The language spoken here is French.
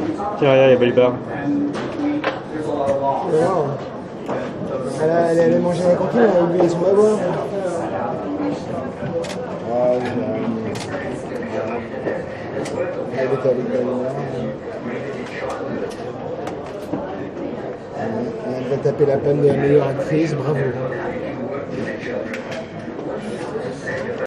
Tiens, regarde, il y a Balibar. Alors, elle allait manger à la cantine, elle a oublié son bavoir. Ah, elle était avec Balibar. Elle va taper la panne de la meilleure actrice, bravo.